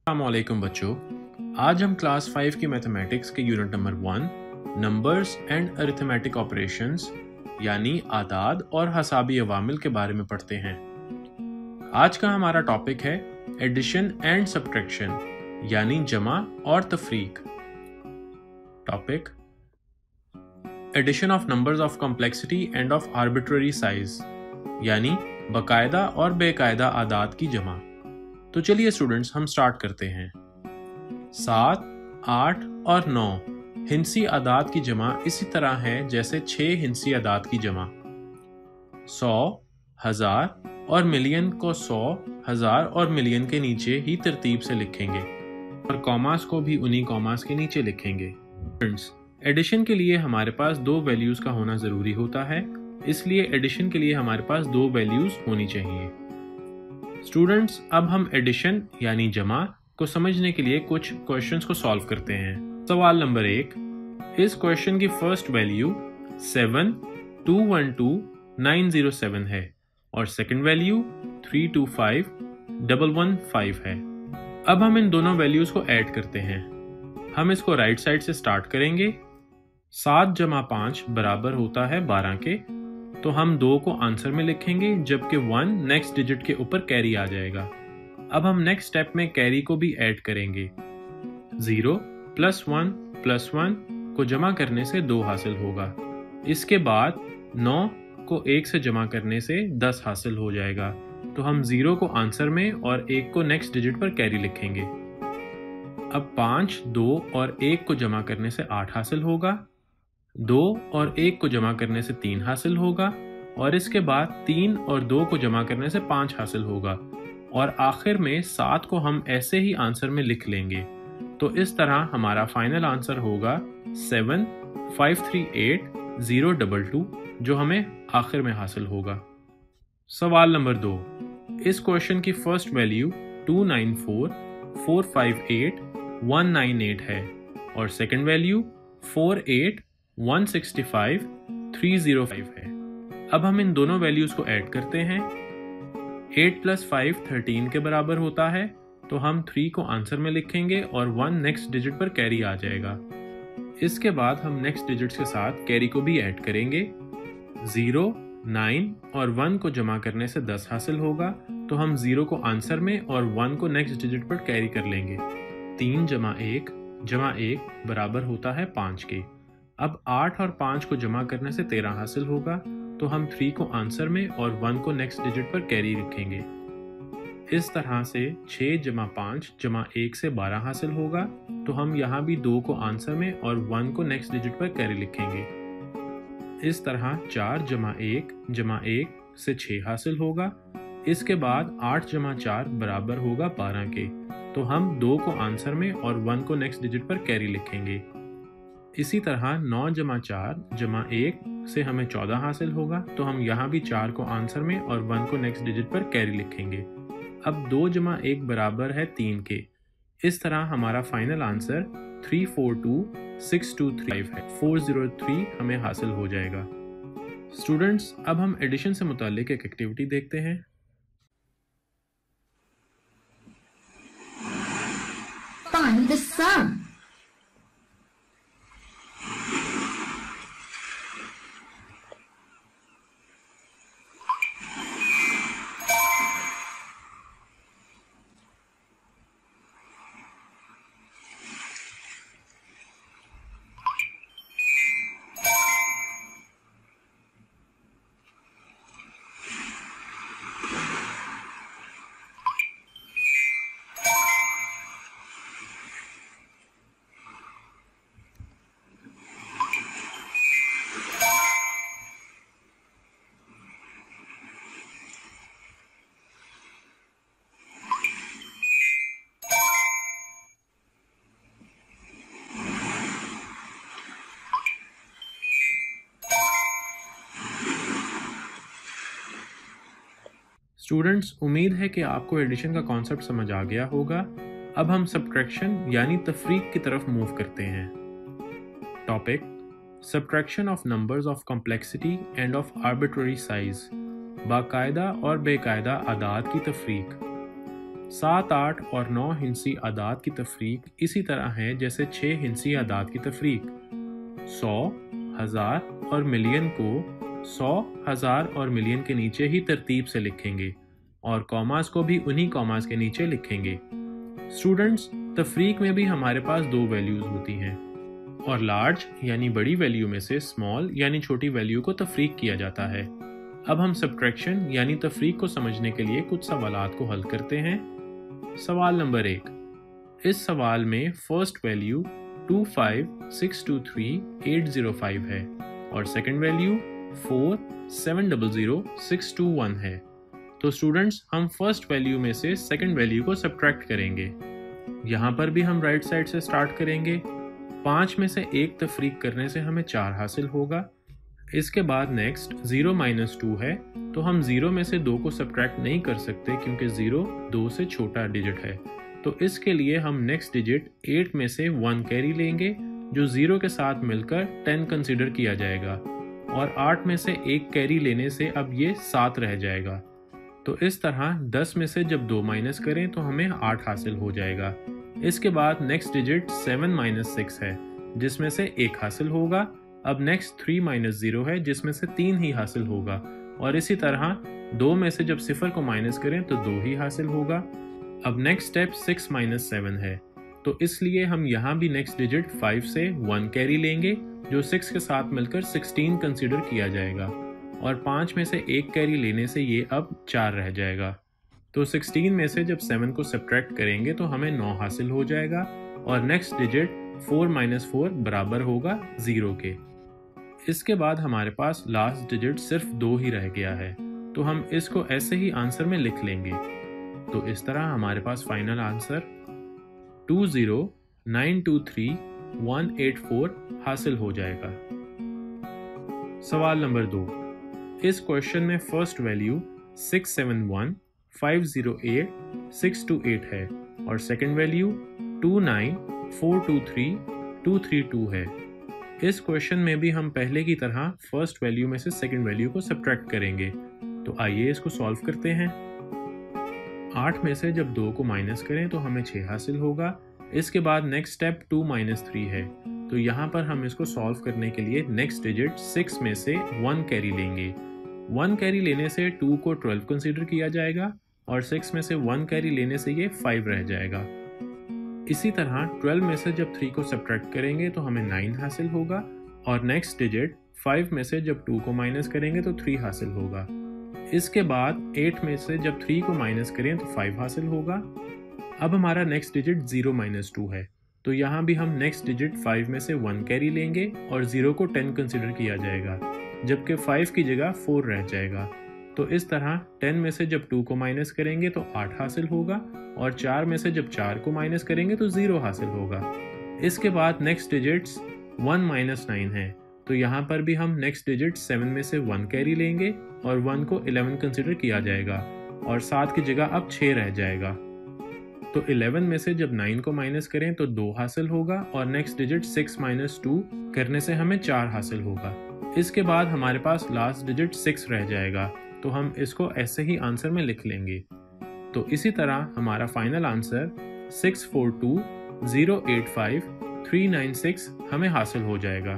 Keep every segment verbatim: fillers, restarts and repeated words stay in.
अस्सलामुअलैकुम बच्चों, आज हम क्लास फाइव की मैथमेटिक्स के unit number one numbers and arithmetic operations यानी आदाद और हसाबी अवामिल के बारे में पढ़ते हैं। आज का हमारा टॉपिक है एडिशन एंड सब्ट्रैक्शन यानी जमा और तफरीक। Topic addition of numbers of complexity and of arbitrary size यानी बाकायदा और बेकायदा आदाद की जमा। तो चलिए स्टूडेंट्स हम स्टार्ट करते हैं। सात, आठ और नौ हिंसी आदाद की जमा इसी तरह है जैसे छह हिंसी आदाद की जमा। सौ, हजार और मिलियन को सौ, हजार और मिलियन के नीचे ही तरतीब से लिखेंगे और कॉमास को भी उन्हीं कॉमास के नीचे लिखेंगे। स्टूडेंट्स, एडिशन के लिए हमारे पास दो वैल्यूज का होना जरूरी होता है, इसलिए एडिशन के लिए हमारे पास दो वैल्यूज होनी चाहिए। स्टूडेंट्स, अब हम एडिशन यानी जमा को समझने के लिए कुछ क्वेश्चंस को सॉल्व करते हैं। सवाल नंबर एक, इस क्वेश्चन की first value seven two one two nine zero seven है और second value three two five one one five है। अब हम इन दोनों वैल्यूज को ऐड करते हैं। हम इसको राइट साइड से स्टार्ट करेंगे। सात जमा पाँच बराबर होता है बारह के, तो हम दो को आंसर में लिखेंगे जबकि वन नेक्स्ट डिजिट के ऊपर कैरी आ जाएगा। अब हम नेक्स्ट स्टेप में कैरी को भी ऐड करेंगे। Zero plus one plus one को जमा करने से दो हासिल होगा। इसके बाद नौ को एक से जमा करने से दस हासिल हो जाएगा, तो हम जीरो को आंसर में और एक को नेक्स्ट डिजिट पर कैरी लिखेंगे। अब पाँच, दो और एक को जमा करने से आठ हासिल होगा, दो और एक को जमा करने से तीन हासिल होगा और इसके बाद तीन और दो को जमा करने से पाँच हासिल होगा और आखिर में सात को हम ऐसे ही आंसर में लिख लेंगे। तो इस तरह हमारा फाइनल आंसर होगा seven five three eight zero double two, जो हमें आखिर में हासिल होगा। सवाल नंबर दो, इस क्वेश्चन की first value two nine four four five eight one nine eight है और second value four eight one sixty five three zero five है। अब हम इन दोनों वैल्यूज को ऐड करते हैं। एट प्लस फाइव थर्टीन के बराबर होता है, तो हम थ्री को आंसर में लिखेंगे और वन नेक्स्ट डिजिट पर कैरी आ जाएगा। इसके बाद हम नेक्स्ट डिजिट्स के साथ कैरी को भी ऐड करेंगे। जीरो, नाइन और वन को जमा करने से दस हासिल होगा, तो हम जीरो को आंसर में और वन को नेक्स्ट डिजिट पर कैरी कर लेंगे। तीन जमा एक जमा एक बराबर होता है पाँच के। अब आठ और पाँच को जमा करने से तेरह हासिल होगा, तो हम थ्री को आंसर में और वन को नेक्स्ट डिजिट पर कैरी रखेंगे। इस तरह से छह जमा पाँच जमा एक से बारह हासिल होगा, तो हम यहाँ भी दो को आंसर में और वन को नेक्स्ट डिजिट पर कैरी लिखेंगे। इस तरह चार जमा एक जमा एक से छह हासिल होगा। इसके बाद आठ जमा चार बराबर होगा बारह के, तो हम दो को आंसर में और वन को नेक्स्ट डिजिट पर कैरी लिखेंगे। इसी तरह नौ जमा चार जमा एक से हमें चौदह हासिल होगा, तो हम यहाँ भी चार को आंसर में और वन को नेक्स्ट डिजिट पर कैरी लिखेंगे। अब दो जमा एक बराबर है तीन के। इस तरह हमारा final answer three four two six two three five है। फोर जीरो थ्री हमें हासिल हो जाएगा। स्टूडेंट्स, अब हम एडिशन से मुताल्लिक एक एक्टिविटी देखते हैं। Find the sum. स्टूडेंट्स, उम्मीद है कि आपको एडिशन का कॉन्सेप्ट समझ आ गया होगा। अब हम सब्ट्रैक्शन यानी तफरीक की तरफ मूव करते हैं। Topic subtraction of numbers of complexity and of arbitrary size, बाकायदा और बेकायदा आदाद की तफरीक। सात, आठ और नौ हिंसी आदाद की तफरीक इसी तरह है जैसे छः हिंसी आदाद की तफरीक। सौ, हज़ार और मिलियन को सौ, हज़ार और मिलियन के नीचे ही तरतीब से लिखेंगे और कॉमास को भी उन्हीं कॉमास के नीचे लिखेंगे। स्टूडेंट्स, तफरीक में भी हमारे पास दो वैल्यूज़ होती हैं और लार्ज यानी बड़ी वैल्यू में से स्मॉल यानी छोटी वैल्यू को तफरीक किया जाता है। अब हम सब्ट्रैक्शन यानी तफरीक को समझने के लिए कुछ सवालात को हल करते हैं। सवाल नंबर एक। इस सवाल में first value two five six two three eight zero five है और second value four seven zero zero six two one है। तो स्टूडेंट्स, हम फर्स्ट वैल्यू में से सेकंड वैल्यू को सब्ट्रैक्ट करेंगे। यहाँ पर भी हम राइट साइड से स्टार्ट करेंगे। पाँच में से एक तफरीक करने से हमें चार हासिल होगा। इसके बाद नेक्स्ट ज़ीरो माइनस टू है, तो हम ज़ीरो में से दो को सब्ट्रैक्ट नहीं कर सकते क्योंकि ज़ीरो दो से छोटा डिजिट है। तो इसके लिए हम नेक्स्ट डिजिट एट में से वन कैरी लेंगे जो ज़ीरो के साथ मिलकर टेन कंसिडर किया जाएगा और आठ में से एक कैरी लेने से अब ये सात रह जाएगा। तो इस तरह दस में से जब दो माइनस करें तो हमें आठ हासिल हो जाएगा। इसके बाद next digit seven minus six है जिसमें से एक हासिल होगा। अब नेक्स्ट थ्री माइनस ज़ीरो है जिसमें से तीन ही हासिल होगा और इसी तरह दो में से जब सिफर को माइनस करें तो दो ही हासिल होगा। अब next step six minus seven है, तो इसलिए हम यहाँ भी नेक्स्ट डिजिट फाइव से वन कैरी लेंगे जो सिक्स के साथ मिलकर सिक्सटीन कंसीडर किया जाएगा और पाँच में से एक कैरी लेने से ये अब चार रह जाएगा। तो सिक्सटीन में से जब सेवन को सब्ट्रैक्ट करेंगे तो हमें नौ हासिल हो जाएगा और next digit four minus four बराबर होगा ज़ीरो के। इसके बाद हमारे पास लास्ट डिजिट सिर्फ दो ही रह गया है, तो हम इसको ऐसे ही आंसर में लिख लेंगे। तो इस तरह हमारे पास final answer two zero nine two three one eight four हासिल हो जाएगा। सवाल नंबर दो। इस क्वेश्चन में first value six seven one five zero eight six two eight है और second value two nine four two three two three two है। इस क्वेश्चन में भी हम पहले की तरह फर्स्ट वैल्यू में से सेकंड वैल्यू को सब्ट्रैक्ट करेंगे। तो आइए इसको सॉल्व करते हैं। आठ में से जब दो को माइनस करें तो हमें छः हासिल होगा। इसके बाद next step two minus three है, तो यहाँ पर हम इसको सॉल्व करने के लिए नेक्स्ट डिजिट सिक्स में से वन कैरी लेंगे। वन कैरी लेने से टू को ट्वेल्व कंसीडर किया जाएगा और सिक्स में से वन कैरी लेने से ये फाइव रह जाएगा। इसी तरह ट्वेल्व में से जब थ्री को सब्ट्रैक्ट करेंगे तो हमें नाइन हासिल होगा और नेक्स्ट डिजिट फाइव में से जब टू को माइनस करेंगे तो थ्री हासिल होगा। इसके बाद एट में से जब थ्री को माइनस करें तो फाइव हासिल होगा। अब हमारा next digit zero minus two है, तो यहाँ भी हम नेक्स्ट डिजिट फाइव में से वन कैरी लेंगे और ज़ीरो को टेन कंसीडर किया जाएगा, जबकि फाइव की जगह फोर रह जाएगा। तो इस तरह टेन में से जब टू को माइनस करेंगे तो आठ हासिल होगा और चार में से जब चार को माइनस करेंगे तो ज़ीरो हासिल होगा। इसके बाद next digits one minus nine है, तो यहाँ पर भी हम नेक्स्ट डिजिट सेवन में से वन कैरी लेंगे और वन को इलेवन कंसीडर किया जाएगा और सात की जगह अब छः रह जाएगा। तो इलेवन में से जब नाइन को माइनस करें तो दो हासिल होगा और next digit six minus two करने से हमें चार हासिल होगा। इसके बाद हमारे पास लास्ट डिजिट सिक्स रह जाएगा, तो हम इसको ऐसे ही आंसर में लिख लेंगे। तो इसी तरह हमारा final answer six four two zero eight five three nine six हमें हासिल हो जाएगा।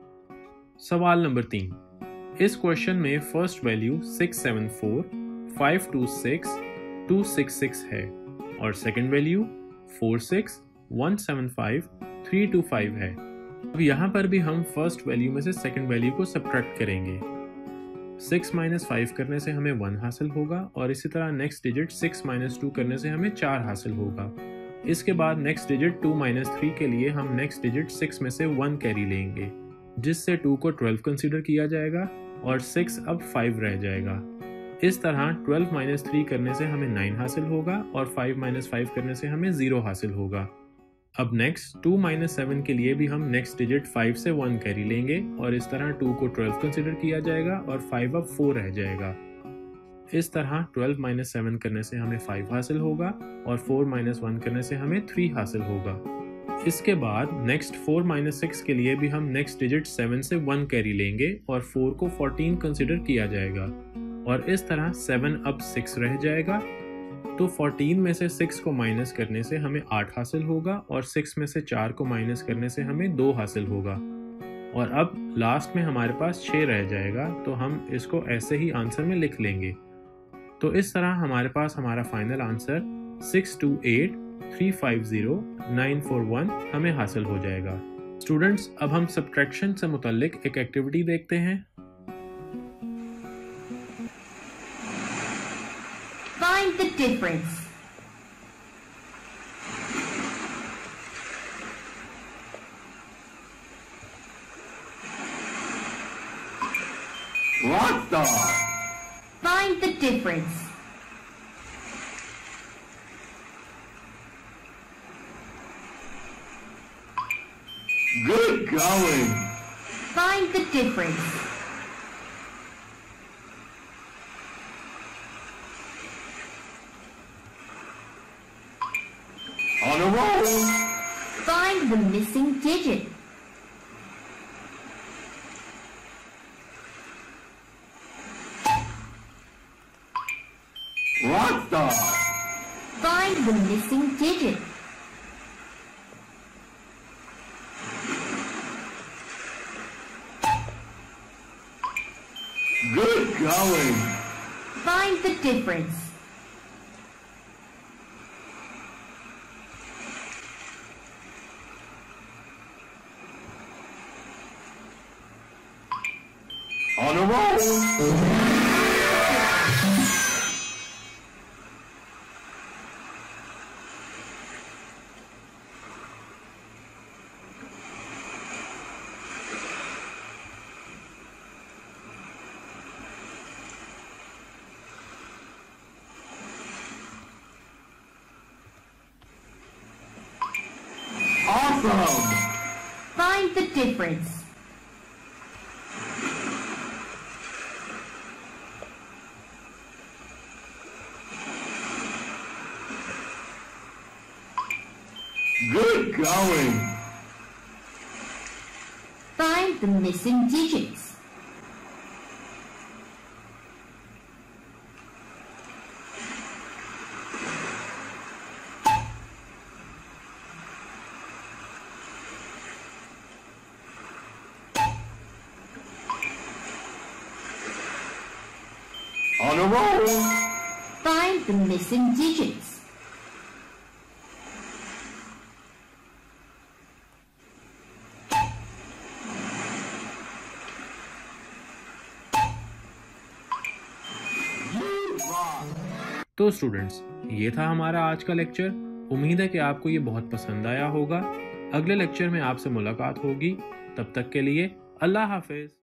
सवाल नंबर तीन। इस क्वेश्चन में first value six seven four five two six two six six है और second value four six one seven five three two five है। अब यहाँ पर भी हम फर्स्ट वैल्यू में से सेकंड वैल्यू को सब्ट्रैक्ट करेंगे। सिक्स माइनस फाइव करने से हमें वन हासिल होगा और इसी तरह next digit six minus two करने से हमें चार हासिल होगा। इसके बाद next digit two minus three के लिए हम नेक्स्ट डिजिट सिक्स में से वन कैरी लेंगे, जिससे टू को ट्वेल्व कंसीडर किया जाएगा और सिक्स अब फाइव रह जाएगा। इस तरह ट्वेल्व माइनस थ्री करने से हमें नाइन हासिल होगा और फाइव माइनस फाइव करने से हमें ज़ीरो हासिल होगा। अब नेक्स्ट टू माइनस सेवन के लिए भी हम नेक्स्ट डिजिट फाइव से वन कैरी लेंगे और इस तरह टू को ट्वेल्व कंसीडर किया जाएगा और फाइव अब फोर रह जाएगा। इस तरह ट्वेल्व माइनस सेवन करने से हमें फाइव हासिल होगा और फोर माइनस वन करने से हमें थ्री हासिल होगा। इसके बाद नेक्स्ट फोर माइनस सिक्स के लिए भी हम नेक्स्ट डिजिट सेवन से वन कैरी लेंगे और फोर को फोर्टीन कंसीडर किया जाएगा और इस तरह सेवन अब सिक्स रह जाएगा तो चौदह में से छह को माइनस करने से हमें आठ हासिल होगा और छह में से चार को माइनस करने से हमें दो हासिल होगा। और अब लास्ट में हमारे पास छह रह जाएगा, तो हम इसको ऐसे ही आंसर में लिख लेंगे। तो इस तरह हमारे पास हमारा final answer six two eight three five zero nine four one हमें हासिल हो जाएगा। स्टूडेंट्स, अब हम सब्ट्रैक्शन से मुताल्लिक एक एक्टिविटी देखते हैं। Find the difference. What the? Find the difference. Good going. Find the difference. On a roll. Find the missing digit. What the? Find the missing digit. Good going. Find the difference. On a roll. Awesome. Find the difference. Good going. Find the missing digits. On a roll. Find the missing digits. तो students, ये था हमारा आज का lecture. उम्मीद है कि आपको ये बहुत पसंद आया होगा। अगले लेक्चर में आपसे मुलाकात होगी। तब तक के लिए अल्लाह हाफिज।